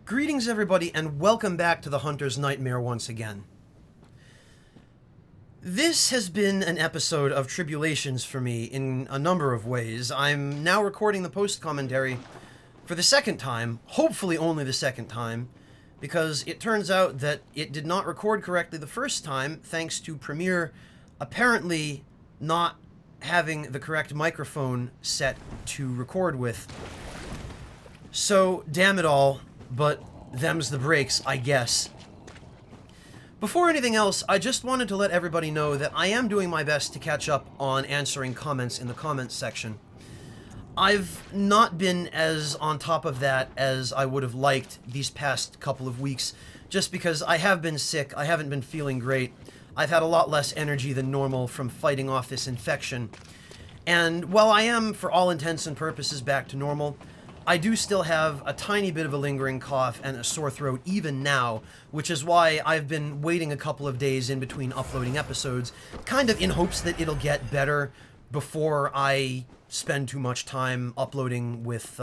Greetings, everybody, and welcome back to the Hunter's Nightmare once again. This has been an episode of Tribulations for me in a number of ways. I'm now recording the post-commentary for the second time, hopefully only the second time, because it turns out that it did not record correctly the first time, thanks to Premiere apparently not having the correct microphone set to record with. So, damn it all. But them's the breaks, I guess. Before anything else, I just wanted to let everybody know that I am doing my best to catch up on answering comments in the comments section. I've not been as on top of that as I would have liked these past couple of weeks, just because I have been sick, I haven't been feeling great, I've had a lot less energy than normal from fighting off this infection, and while I am, for all intents and purposes, back to normal, I do still have a tiny bit of a lingering cough and a sore throat even now, which is why I've been waiting a couple of days in between uploading episodes, kind of in hopes that it'll get better before I spend too much time uploading with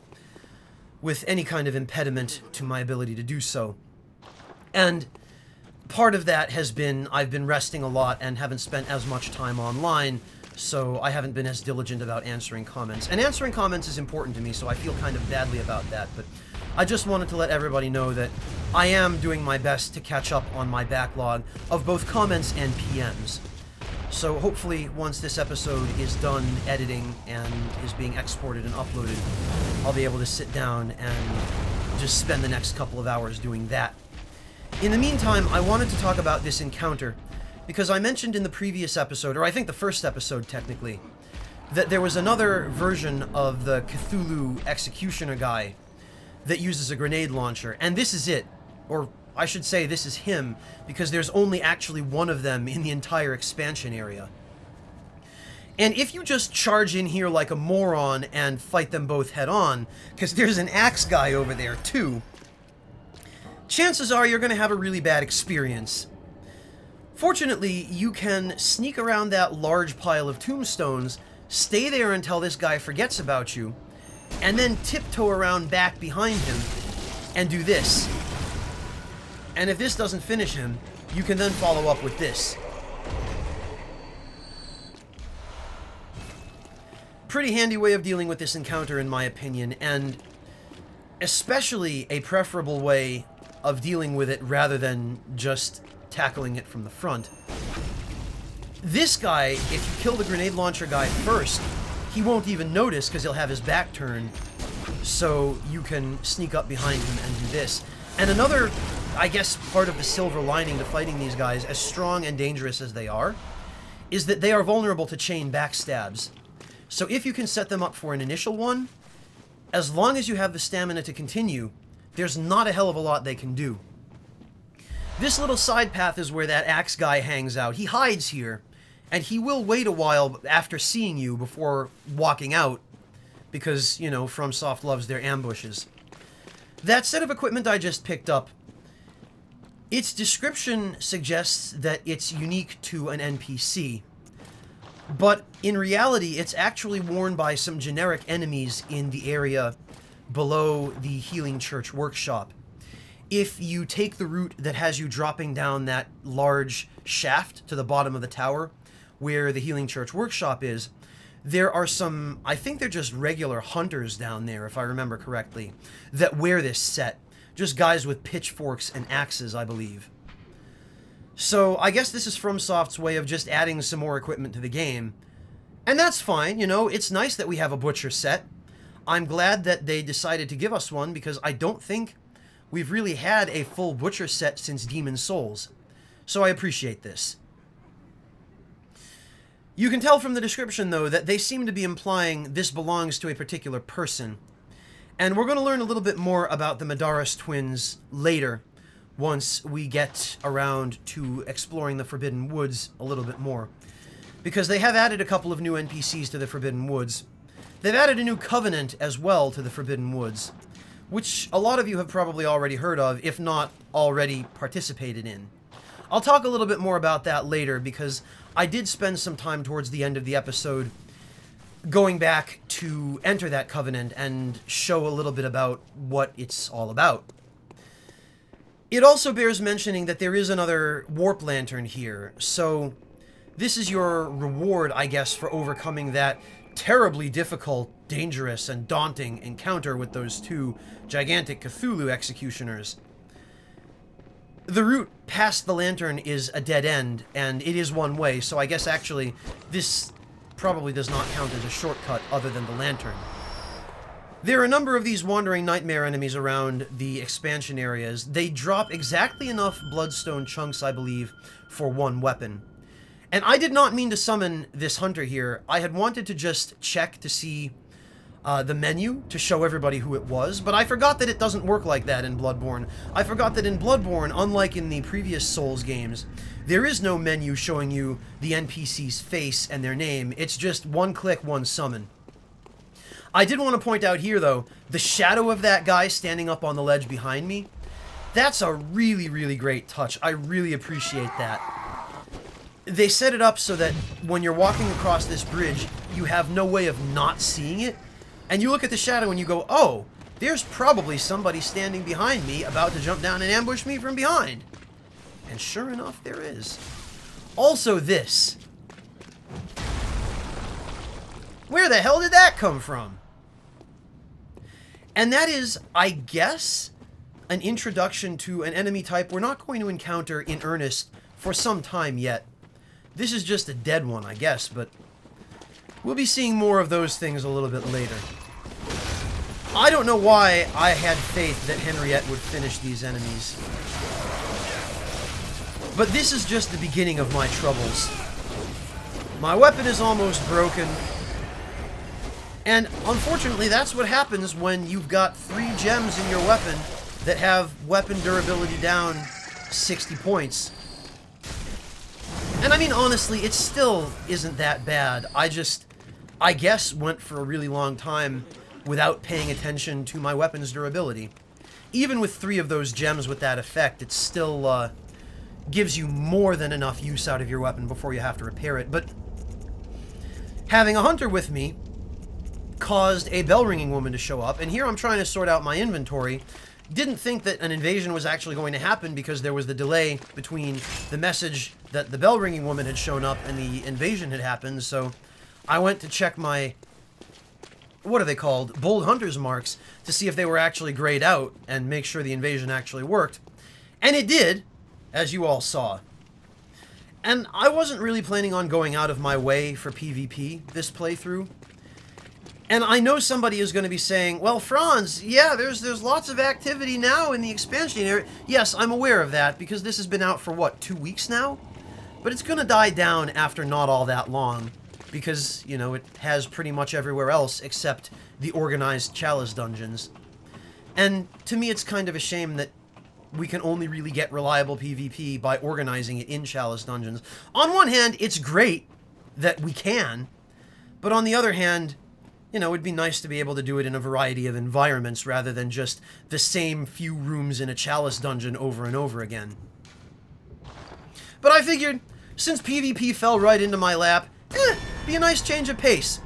any kind of impediment to my ability to do so. And part of that has been I've been resting a lot and haven't spent as much time online, so I haven't been as diligent about answering comments. And answering comments is important to me, so I feel kind of badly about that, but I just wanted to let everybody know that I am doing my best to catch up on my backlog of both comments and PMs. So hopefully, once this episode is done editing and is being exported and uploaded, I'll be able to sit down and just spend the next couple of hours doing that. In the meantime, I wanted to talk about this encounter, because I mentioned in the previous episode, or I think the first episode technically, that there was another version of the Cthulhu Executioner guy that uses a grenade launcher, and this is it. Or I should say this is him, because there's only actually one of them in the entire expansion area. And if you just charge in here like a moron and fight them both head-on, because there's an axe guy over there too, chances are you're going to have a really bad experience. Fortunately, you can sneak around that large pile of tombstones, stay there until this guy forgets about you, and then tiptoe around back behind him and do this. And if this doesn't finish him, you can then follow up with this. Pretty handy way of dealing with this encounter, in my opinion, and especially a preferable way of dealing with it rather than just tackling it from the front. This guy, if you kill the grenade launcher guy first, he won't even notice because he'll have his back turned, so you can sneak up behind him and do this. And another, I guess, part of the silver lining to fighting these guys, as strong and dangerous as they are, is that they are vulnerable to chain backstabs. So if you can set them up for an initial one, as long as you have the stamina to continue, there's not a hell of a lot they can do. This little side path is where that axe guy hangs out. He hides here, and he will wait a while after seeing you before walking out, because, you know, FromSoft loves their ambushes. That set of equipment I just picked up, its description suggests that it's unique to an NPC, but in reality it's actually worn by some generic enemies in the area below the Healing Church workshop. If you take the route that has you dropping down that large shaft to the bottom of the tower, where the Healing Church workshop is, there are some, I think they're just regular hunters down there, if I remember correctly, that wear this set. Just guys with pitchforks and axes, I believe. So I guess this is FromSoft's way of just adding some more equipment to the game. And that's fine, you know, it's nice that we have a butcher set. I'm glad that they decided to give us one, because I don't think we've really had a full butcher set since Demon's Souls, so I appreciate this. You can tell from the description, though, that they seem to be implying this belongs to a particular person, and we're going to learn a little bit more about the Madaris twins later, once we get around to exploring the Forbidden Woods a little bit more, because they have added a couple of new NPCs to the Forbidden Woods. They've added a new covenant as well to the Forbidden Woods, which a lot of you have probably already heard of, if not already participated in. I'll talk a little bit more about that later, because I did spend some time towards the end of the episode going back to enter that covenant and show a little bit about what it's all about. It also bears mentioning that there is another warp lantern here, so this is your reward, I guess, for overcoming that terribly difficult, dangerous, and daunting encounter with those two gigantic Cthulhu executioners. The route past the lantern is a dead end, and it is one way, so I guess actually this probably does not count as a shortcut other than the lantern. There are a number of these wandering nightmare enemies around the expansion areas. They drop exactly enough bloodstone chunks, I believe, for one weapon. And I did not mean to summon this hunter here. I had wanted to just check to see the menu to show everybody who it was, but I forgot that it doesn't work like that in Bloodborne. I forgot that in Bloodborne, unlike in the previous Souls games, there is no menu showing you the NPC's face and their name. It's just one click, one summon. I did want to point out here, though, the shadow of that guy standing up on the ledge behind me, that's a really, really great touch. I really appreciate that. They set it up so that when you're walking across this bridge, you have no way of not seeing it, and you look at the shadow and you go, oh, there's probably somebody standing behind me about to jump down and ambush me from behind. And sure enough, there is. Also this. Where the hell did that come from? And that is, I guess, an introduction to an enemy type we're not going to encounter in earnest for some time yet. This is just a dead one, I guess, but we'll be seeing more of those things a little bit later. I don't know why I had faith that Henriette would finish these enemies. But this is just the beginning of my troubles. My weapon is almost broken. And unfortunately, that's what happens when you've got 3 gems in your weapon that have weapon durability down 60 points. And I mean, honestly, it still isn't that bad. I guess, went for a really long time without paying attention to my weapon's durability. Even with 3 of those gems with that effect, it still gives you more than enough use out of your weapon before you have to repair it. But having a hunter with me caused a bell-ringing woman to show up, and here I'm trying to sort out my inventory. Didn't think that an invasion was actually going to happen because there was the delay between the message that the bell-ringing woman had shown up and the invasion had happened, so I went to check my, what are they called, Bold Hunter's marks, to see if they were actually grayed out and make sure the invasion actually worked. And it did, as you all saw. And I wasn't really planning on going out of my way for PvP this playthrough. And I know somebody is going to be saying, well, Franz, yeah, there's lots of activity now in the expansion area. Yes, I'm aware of that, because this has been out for, what, 2 weeks now? But it's going to die down after not all that long, because, you know, it has pretty much everywhere else except the organized Chalice dungeons. And to me, it's kind of a shame that we can only really get reliable PvP by organizing it in Chalice dungeons. On one hand, it's great that we can, but on the other hand, you know, it'd be nice to be able to do it in a variety of environments rather than just the same few rooms in a Chalice dungeon over and over again. But I figured, since PvP fell right into my lap, be a nice change of pace.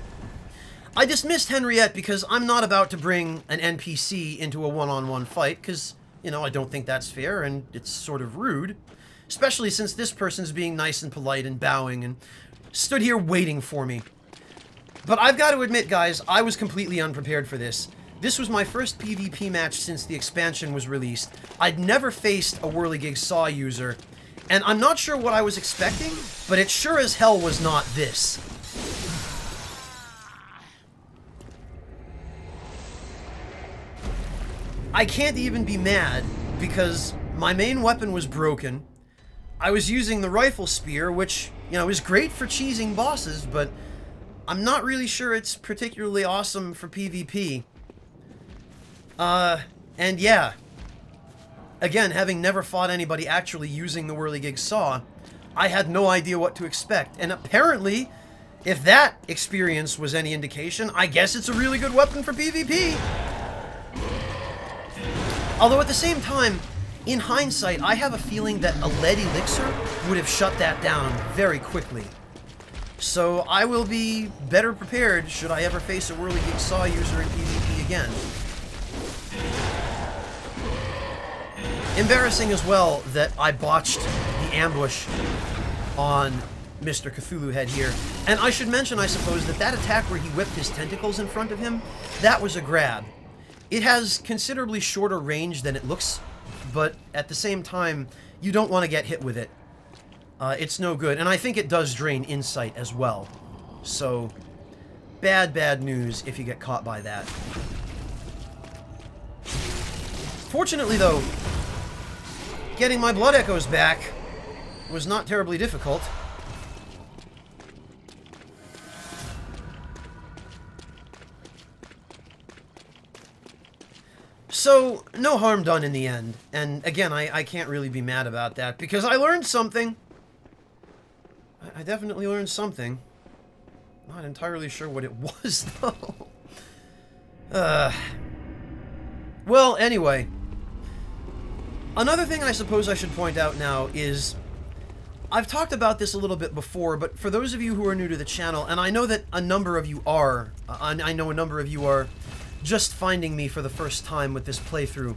I dismissed Henriette because I'm not about to bring an NPC into a one-on-one fight, because, you know, I don't think that's fair, and it's sort of rude. Especially since this person's being nice and polite and bowing and stood here waiting for me. But I've got to admit, guys, I was completely unprepared for this. This was my first PvP match since the expansion was released. I'd never faced a Whirligig Saw user, and I'm not sure what I was expecting, but it sure as hell was not this. I can't even be mad, because my main weapon was broken. I was using the rifle spear, which, you know, is great for cheesing bosses, but I'm not really sure it's particularly awesome for PvP. And yeah. Again, having never fought anybody actually using the Whirligig Saw, I had no idea what to expect. And apparently, if that experience was any indication, I guess it's a really good weapon for PvP. Although at the same time, in hindsight, I have a feeling that a lead elixir would have shut that down very quickly. So I will be better prepared should I ever face a Whirligig Saw user in PvP again. Embarrassing as well that I botched the ambush on Mr. Cthulhu Head here. And I should mention, I suppose, that that attack where he whipped his tentacles in front of him, that was a grab. It has considerably shorter range than it looks, but at the same time, you don't want to get hit with it. It's no good, and I think it does drain insight as well. So, bad news if you get caught by that. Fortunately, though, getting my blood echoes back was not terribly difficult. So, no harm done in the end. And again, I can't really be mad about that, because I learned something. I definitely learned something. Not entirely sure what it was, though. Well, anyway. Another thing I suppose I should point out now is, I've talked about this a little bit before, but for those of you who are new to the channel, and I know that a number of you are, I know a number of you are just finding me for the first time with this playthrough,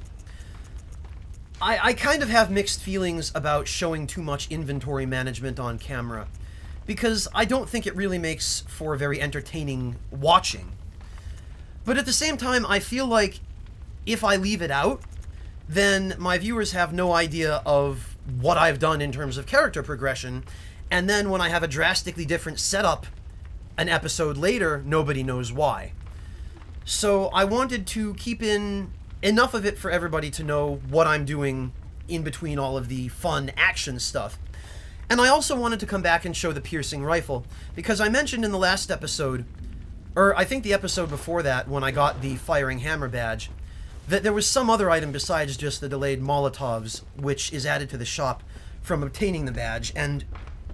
I kind of have mixed feelings about showing too much inventory management on camera, because I don't think it really makes for very entertaining watching. But at the same time, I feel like if I leave it out, then my viewers have no idea of what I've done in terms of character progression, and then when I have a drastically different setup an episode later, nobody knows why. So I wanted to keep in enough of it for everybody to know what I'm doing in between all of the fun action stuff. And I also wanted to come back and show the piercing rifle, because I mentioned in the last episode, or I think the episode before that, when I got the firing hammer badge, that there was some other item besides just the delayed Molotovs, which is added to the shop from obtaining the badge, and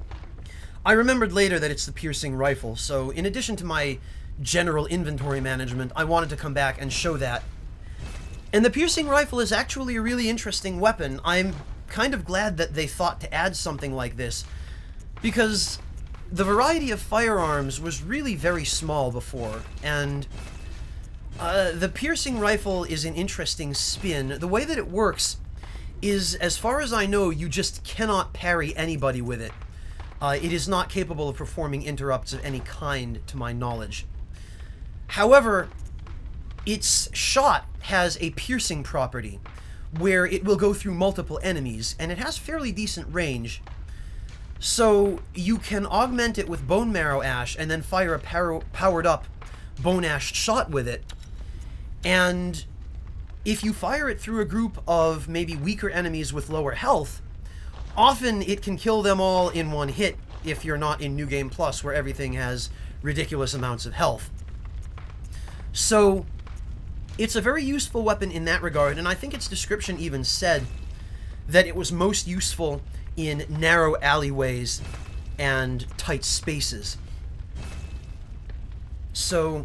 I remembered later that it's the piercing rifle, so in addition to my general inventory management, I wanted to come back and show that. And the piercing rifle is actually a really interesting weapon. I'm kind of glad that they thought to add something like this, because the variety of firearms was really very small before, and the piercing rifle is an interesting spin. The way that it works is, as far as I know, you just cannot parry anybody with it. It is not capable of performing interrupts of any kind, to my knowledge. However, its shot has a piercing property, where it will go through multiple enemies, and it has fairly decent range. So you can augment it with bone marrow ash, and then fire a powered up bone ash shot with it. And if you fire it through a group of maybe weaker enemies with lower health, often it can kill them all in one hit if you're not in New Game Plus, where everything has ridiculous amounts of health. So it's a very useful weapon in that regard, and I think its description even said that it was most useful in narrow alleyways and tight spaces. So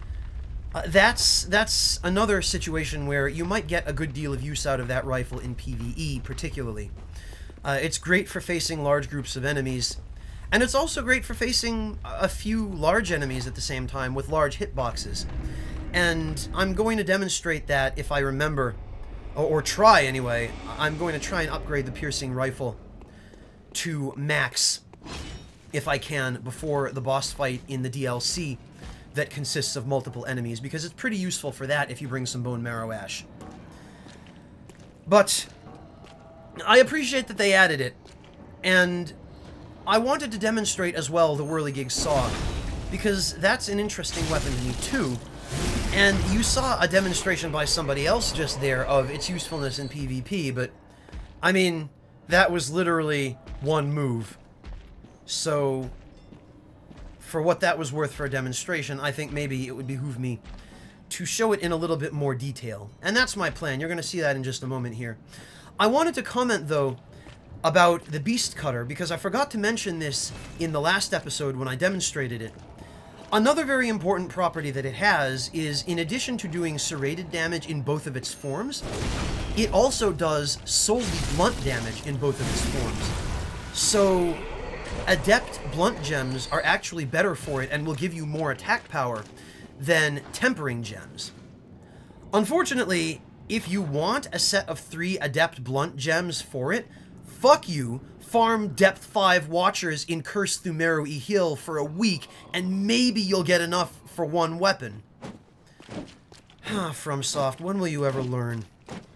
that's another situation where you might get a good deal of use out of that rifle in PvE, particularly. It's great for facing large groups of enemies, and it's also great for facing a few large enemies at the same time with large hitboxes. And I'm going to demonstrate that if I remember, or try anyway. I'm going to try and upgrade the piercing rifle to max, if I can, before the boss fight in the DLC that consists of multiple enemies, because it's pretty useful for that if you bring some bone marrow ash. But I appreciate that they added it, and I wanted to demonstrate as well the Whirligig Saw, because that's an interesting weapon to me too. And you saw a demonstration by somebody else just there of its usefulness in PvP, but I mean, that was literally one move. So for what that was worth for a demonstration, I think maybe it would behoove me to show it in a little bit more detail. And that's my plan. You're going to see that in just a moment here. I wanted to comment, though, about the Beast Cutter, because I forgot to mention this in the last episode when I demonstrated it. Another very important property that it has is, in addition to doing serrated damage in both of its forms, it also does solely blunt damage in both of its forms. So adept blunt gems are actually better for it and will give you more attack power than tempering gems. Unfortunately, if you want a set of 3 Adept Blunt gems for it, fuck you, farm Depth 5 Watchers in Curse Thumeru Ihil for a week, and maybe you'll get enough for 1 weapon. FromSoft, when will you ever learn?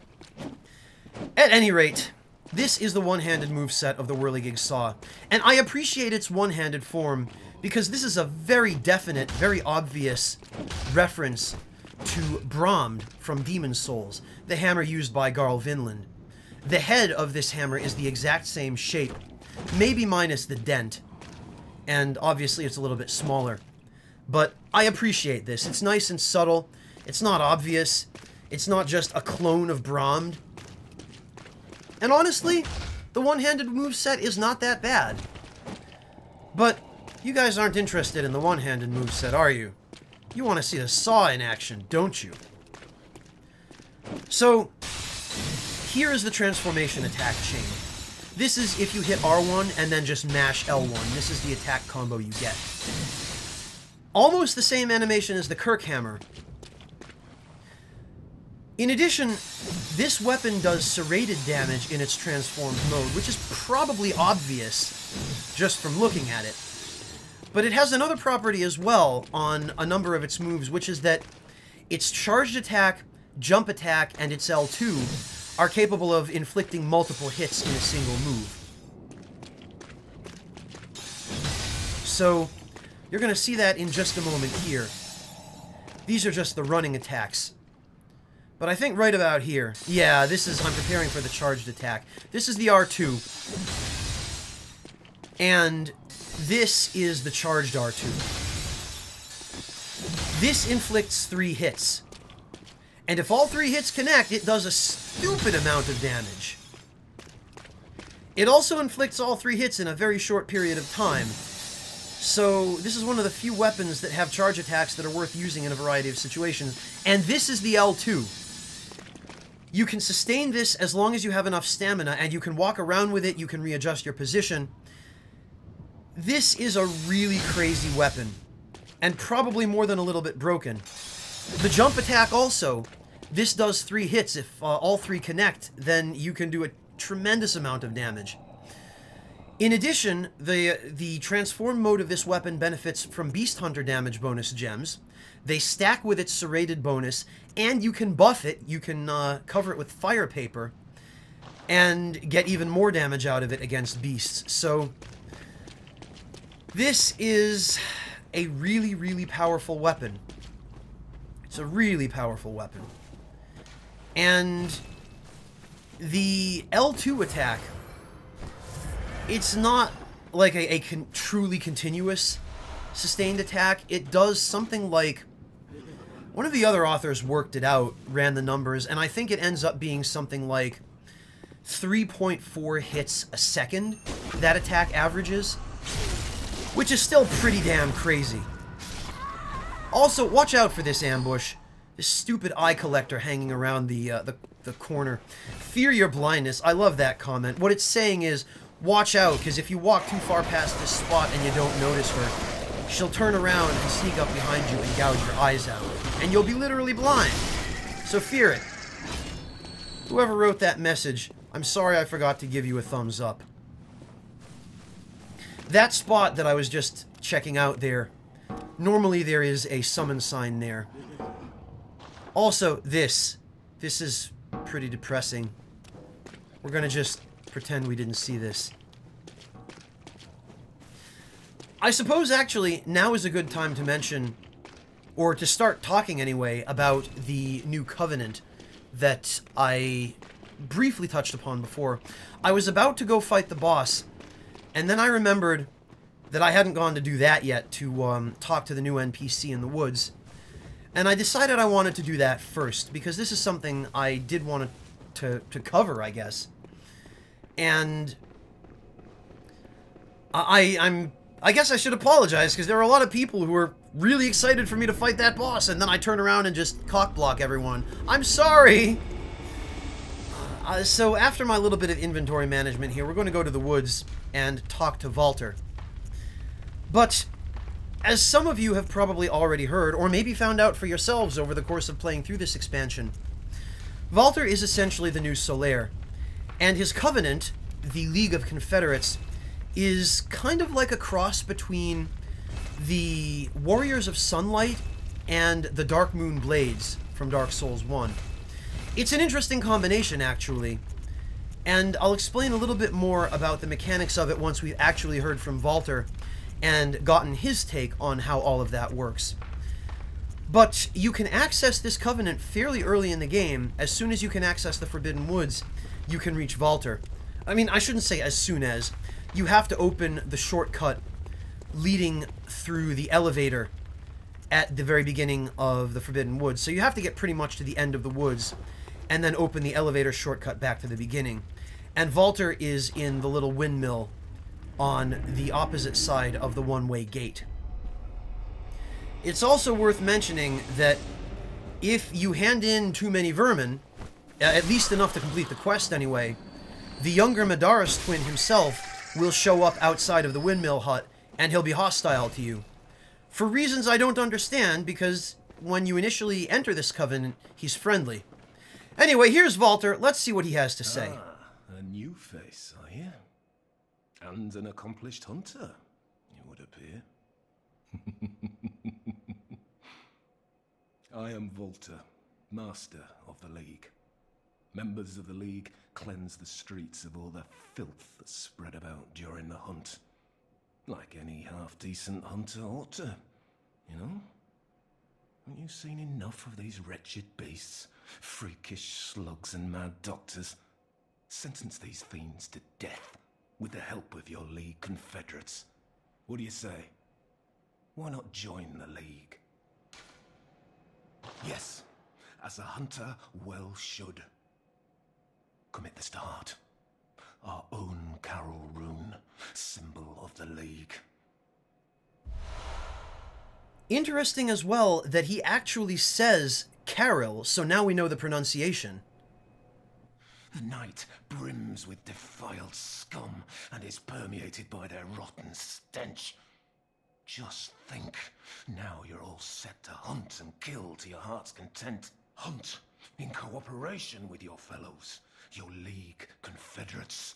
At any rate, this is the one-handed moveset of the Whirligig Saw, and I appreciate its one-handed form because this is a very definite, very obvious reference to Brahmed from Demon's Souls, the hammer used by Garl Vinland. The head of this hammer is the exact same shape, maybe minus the dent, and obviously it's a little bit smaller. But I appreciate this. It's nice and subtle. It's not obvious. It's not just a clone of Brahmed. And honestly, the one-handed moveset is not that bad. But you guys aren't interested in the one-handed moveset, are you? You want to see the saw in action, don't you? So, here is the transformation attack chain. This is if you hit R1 and then just mash L1. This is the attack combo you get. Almost the same animation as the Kirk hammer. In addition, this weapon does serrated damage in its transformed mode, which is probably obvious just from looking at it. But it has another property as well on a number of its moves, which is that its charged attack, jump attack, and its L2 are capable of inflicting multiple hits in a single move. So, you're going to see that in just a moment here. These are just the running attacks. But I think right about here, yeah, this is, I'm preparing for the charged attack. This is the R2. And this is the charged R2. This inflicts 3 hits. And if all 3 hits connect, it does a stupid amount of damage. It also inflicts all 3 hits in a very short period of time. So this is one of the few weapons that have charge attacks that are worth using in a variety of situations. And this is the L2. You can sustain this as long as you have enough stamina, and you can walk around with it, you can readjust your position. This is a really crazy weapon, and probably more than a little bit broken. The jump attack also, this does 3 hits. If all 3 connect, then you can do a tremendous amount of damage. In addition, the transform mode of this weapon benefits from Beast Hunter damage bonus gems. They stack with its serrated bonus, and you can buff it. You can cover it with fire paper and get even more damage out of it against beasts. So this is a really, really powerful weapon. It's a really powerful weapon. And the L2 attack, it's not like a truly continuous sustained attack. It does something like... One of the other authors worked it out, ran the numbers, and I think it ends up being something like 3.4 hits a second that attack averages, which is still pretty damn crazy. Also, watch out for this ambush. This stupid eye collector hanging around the corner. Fear your blindness. I love that comment. What it's saying is, watch out, because if you walk too far past this spot and you don't notice her, she'll turn around and sneak up behind you and gouge your eyes out. And you'll be literally blind. So fear it. Whoever wrote that message, I'm sorry I forgot to give you a thumbs up. That spot that I was just checking out there, normally there is a summon sign there. Also, this is pretty depressing. We're gonna just pretend we didn't see this. I suppose, actually, now is a good time to mention, or to start talking anyway, about the new Covenant that I briefly touched upon before. I was about to go fight the boss, and then I remembered that I hadn't gone to do that yet, to talk to the new NPC in the woods. And I decided I wanted to do that first, because this is something I did want to cover, I guess. And I guess I should apologize, because there are a lot of people who are really excited for me to fight that boss, and then I turn around and just cockblock everyone. I'm sorry! So after my little bit of inventory management here, we're going to go to the woods and talk to Walter. But, as some of you have probably already heard, or maybe found out for yourselves over the course of playing through this expansion, Walter is essentially the new Solaire, and his covenant, the League of Confederates, is kind of like a cross between the Warriors of Sunlight and the Dark Moon Blades from Dark Souls 1. It's an interesting combination, actually, and I'll explain a little bit more about the mechanics of it once we've actually heard from Walter and gotten his take on how all of that works. But you can access this covenant fairly early in the game. As soon as you can access the Forbidden Woods, you can reach Walter. I mean, I shouldn't say as soon as. You have to open the shortcut leading through the elevator at the very beginning of the Forbidden Woods. So you have to get pretty much to the end of the woods and then open the elevator shortcut back to the beginning. And Walter is in the little windmill on the opposite side of the one-way gate. It's also worth mentioning that if you hand in too many vermin, at least enough to complete the quest anyway, the younger Madara's twin himself will show up outside of the windmill hut and he'll be hostile to you. For reasons I don't understand, because when you initially enter this covenant, he's friendly. Anyway, here's Walter. Let's see what he has to say. Ah, a new face, are you? And an accomplished hunter, it would appear. I am Walter, master of the League. Members of the League cleanse the streets of all the filth that's spread about during the hunt. Like any half-decent hunter ought to, you know? Haven't you seen enough of these wretched beasts? Freakish slugs and mad doctors. Sentence these fiends to death with the help of your League confederates. What do you say? Why not join the League? Yes, as a hunter well should. Commit this to heart. Our own Carol rune, symbol of the League. Interesting as well that he actually says Carol, so now we know the pronunciation. The night brims with defiled scum and is permeated by their rotten stench. Just think, now you're all set to hunt and kill to your heart's content. Hunt in cooperation with your fellows, your League confederates.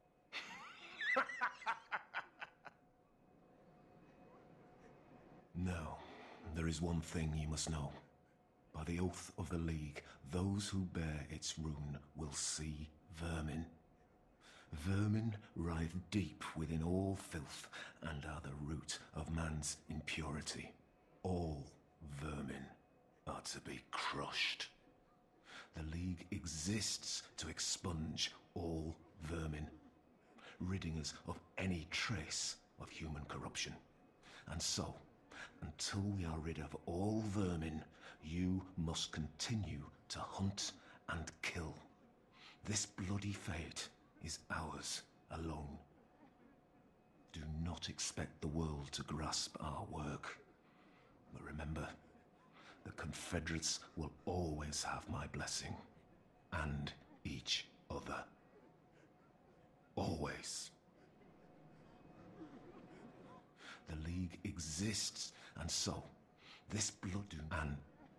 Now, there is one thing you must know. By the oath of the League, those who bear its rune will see vermin. Vermin writhe deep within all filth and are the root of man's impurity. All vermin are to be crushed. The League exists to expunge all vermin, ridding us of any trace of human corruption. And so, until we are rid of all vermin, you must continue to hunt and kill. This bloody fate is ours alone. Do not expect the world to grasp our work. But remember, the Confederates will always have my blessing, and each other. Always. The League exists, and so, this blood and...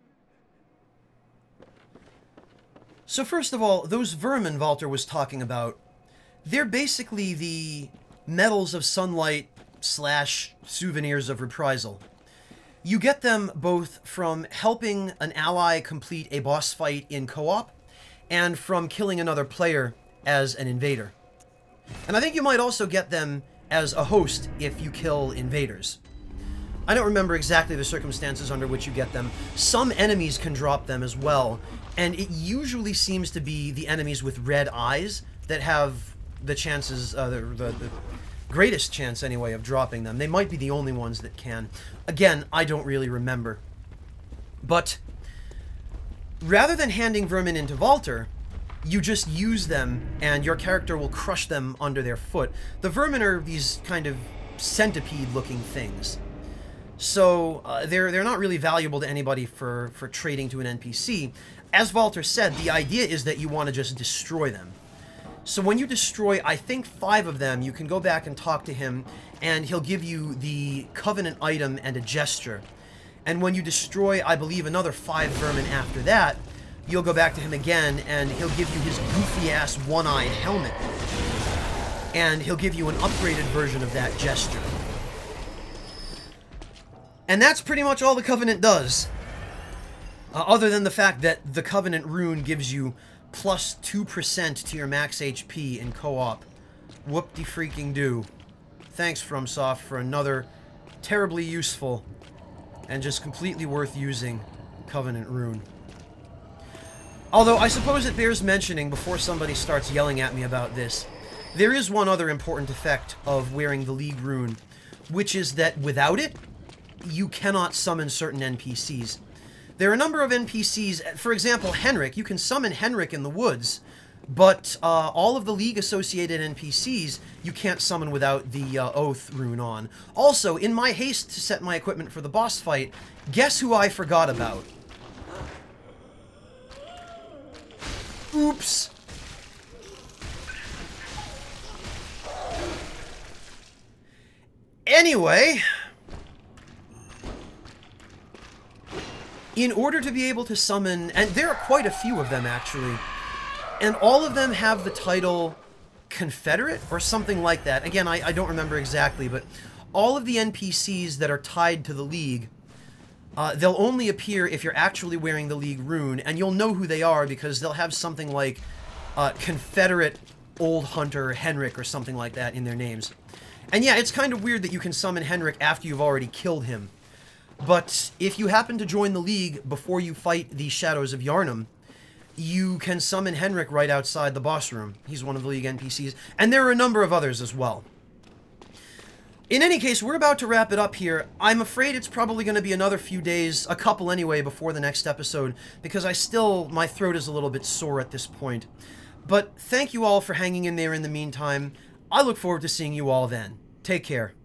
So first of all, those vermin Walter was talking about, they're basically the medals of sunlight / souvenirs of reprisal. You get them both from helping an ally complete a boss fight in co-op, and from killing another player as an invader. And I think you might also get them as a host if you kill invaders. I don't remember exactly the circumstances under which you get them. Some enemies can drop them as well, and it usually seems to be the enemies with red eyes that have the chances, the greatest chance anyway, of dropping them. They might be the only ones that can. Again, I don't really remember. But rather than handing vermin into Walter, you just use them and your character will crush them under their foot. The vermin are these kind of centipede-looking things. So they're not really valuable to anybody for trading to an NPC. As Walter said, the idea is that you want to just destroy them. So when you destroy, I think 5 of them, you can go back and talk to him, and he'll give you the Covenant item and a gesture. And when you destroy, I believe, another 5 vermin after that, you'll go back to him again, and he'll give you his goofy-ass one-eyed helmet. And he'll give you an upgraded version of that gesture. And that's pretty much all the Covenant does. Other than the fact that the Covenant rune gives you plus 2% to your max HP in co-op. Whoop-de-freaking-do. Thanks, FromSoft, for another terribly useful and just completely worth using Covenant rune. Although, I suppose it bears mentioning, before somebody starts yelling at me about this, there is one other important effect of wearing the League rune, which is that without it, you cannot summon certain NPCs. There are a number of NPCs, for example, Henrik. You can summon Henrik in the woods, but all of the League-associated NPCs you can't summon without the Oath rune on. Also, in my haste to set my equipment for the boss fight, guess who I forgot about? Oops. Anyway, in order to be able to summon, and there are quite a few of them actually, and all of them have the title Confederate or something like that. Again, I don't remember exactly, but all of the NPCs that are tied to the League, they'll only appear if you're actually wearing the League rune, and you'll know who they are because they'll have something like Confederate Old Hunter Henrik or something like that in their names. And yeah, it's kind of weird that you can summon Henrik after you've already killed him. But if you happen to join the League before you fight the Shadows of Yharnam, you can summon Henrik right outside the boss room. He's one of the League NPCs, and there are a number of others as well. In any case, we're about to wrap it up here. I'm afraid it's probably going to be another few days, a couple anyway, before the next episode, because my throat is a little bit sore at this point. But thank you all for hanging in there in the meantime. I look forward to seeing you all then. Take care.